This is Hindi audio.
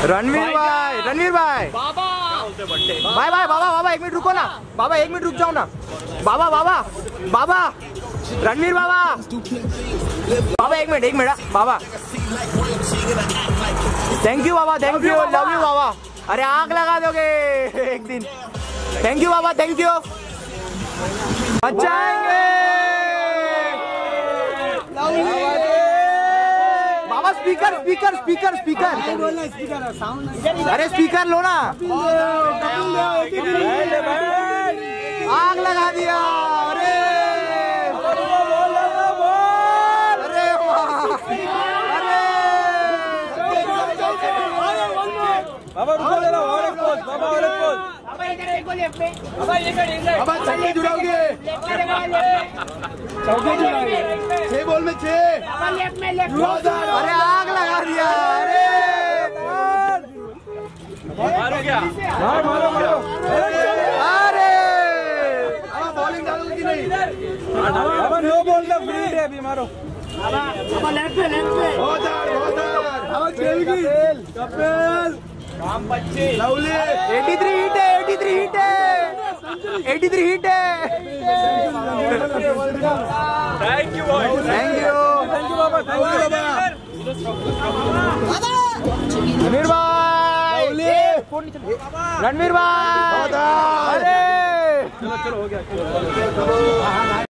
रणवीर भाई, रणवीर भाई, बाबा भाई भाई, बाबा बाबा 1 मिनट रुको ना, बाबा 1 मिनट रुक जाओ ना, बाबा बाबा बाबा, रणवीर बाबा, बाबा 1 मिनट बाबा, थैंक यू बाबा, थैंक यू, लव यू बाबा, अरे आग लगा दोगे एक दिन, थैंक यू बाबा, थैंक यू, बचाएंगे बाबा, स्पीकर स्पीकर स्पीकर स्पीकर, अरे स्पीकर लो ना, आग लगा दिया, अरे अरे अरे बाबा रुको जरा, और एक पोज, बाबा और एक पोज, बाबा चौके जुड़ाओगे, चौके जुड़ाओगे, 6 बॉल में 6, अरे आग लगा दिया, अरे मारो क्या, मारो मारो, अरे बॉलिंग डालोगे कि नहीं? बाबा नो बॉल का फ्री है अभी, मारो बहुत खेल गई कपिल, लवली 83 हिट है, 83 हिट है, 83 हिट है, thank you boy, thank you, thank you बाबा, थैंक यू बाबा, रणवीर भाई, रणवीर भाई, अरे चलो चलो हो गया।